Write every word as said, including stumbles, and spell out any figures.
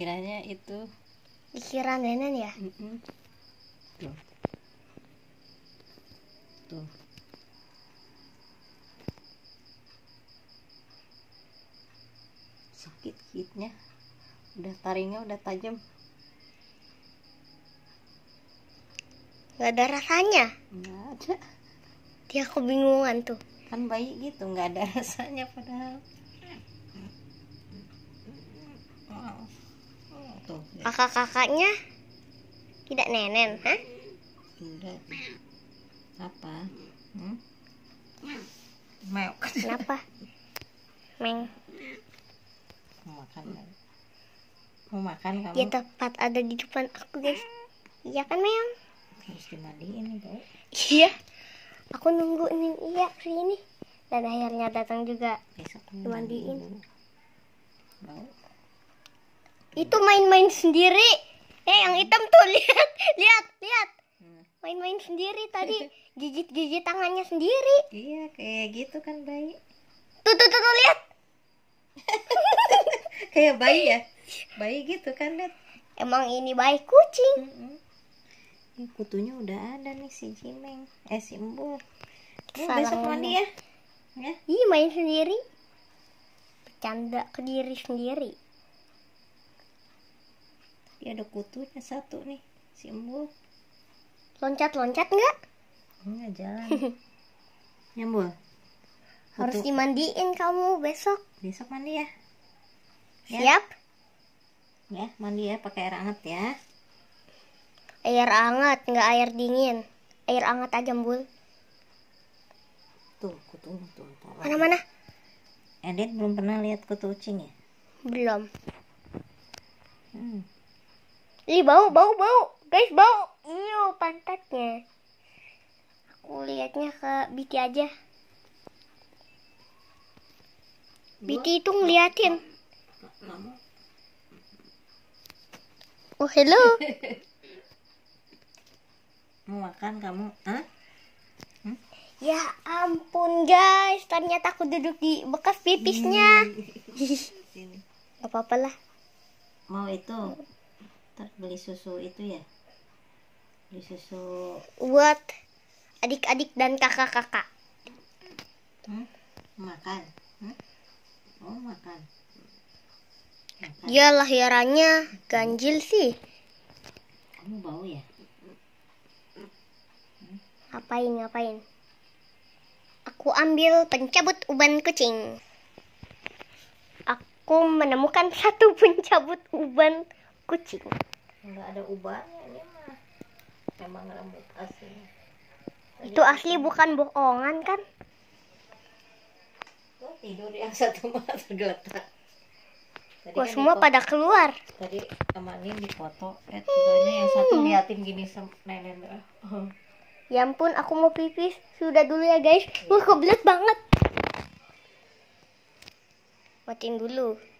dikiranya itu. Dikira Nenen ya? Mm-mm. Tuh. Tuh. Sakit gigitnya. Udah taringnya udah tajam. Gak ada rasanya. Nggak ada. Dia kebingungan tuh. Kan bayi gitu, nggak ada rasanya padahal. Tuh, ya. Kakak-kakaknya tidak Nenen, hah? Udah. Apa? Hmm? Meok. Kenapa? Meng. Mau makan kan? Mau makan kamu? Dia tepat ada di depan aku, guys. Iya kan, Meong? Harus dimandiin, bau. Iya. Aku nungguin iya sini. Dan akhirnya datang juga. Besok Dimandiin. Bau. Itu main-main sendiri. Eh, yang hitam tuh, lihat, lihat, lihat. Main-main sendiri tadi. Gigit-gigit tangannya sendiri. Iya, kayak gitu kan bayi. Tuh, tuh, tuh, tuh lihat. Kayak bayi ya? Bayi gitu kan, lihat. Emang ini bayi kucing. Mm-mm. Ini kutunya udah ada nih si Cimeng. Eh, si Embul. Ini Salah besok mandi ya? Ya? Ih, main sendiri. Bercanda ke diri sendiri. Dia ada kutunya satu nih, si Embul. Loncat-loncat enggak? Enggak jalan. Nyambul. Harus Kutu. dimandiin kamu besok. Besok mandi ya? Ya? Siap? Ya, mandi ya pakai air hangat ya. Air hangat, nggak air dingin. Air hangat aja, Bul. Tuh, kutunya tuh. tuh. Mana-mana? Edit belum pernah lihat kutu kucing ya? Belum. Hmm. Ih, bau, bau, bau. Guys, bau. Iyo, pantatnya. Aku lihatnya ke Biti aja. Biti itu ngeliatin. Kamu? Oh, hello. Mau makan kamu? Hah? Hmm? Ya ampun, guys. Ternyata aku duduk di bekas pipisnya. Sini. Gak apa-apa lah. Mau itu? Ntar beli susu itu ya? Beli susu. Buat adik-adik dan kakak-kakak. Hmm? Makan? Hmm? Oh, makan. Makan. Dia lahirannya ganjil sih. Kamu bau ya? Ngapain, ngapain? Aku ambil pencabut uban kucing. Aku menemukan satu pencabut uban kucing. Enggak ada ubannya ini mah. Emang rambut asli. Itu asli bukan bohongan kan? Tuh, tidur yang satu mah tergeletak. Tadi Wah, kan semua dipo- pada keluar. Tadi amanin di foto. Eh, tidurnya yang satu liatin gini sama nenek. Oh. Ya ampun, aku mau pipis. Sudah dulu ya guys. Wah, kebelet banget. Matiin dulu.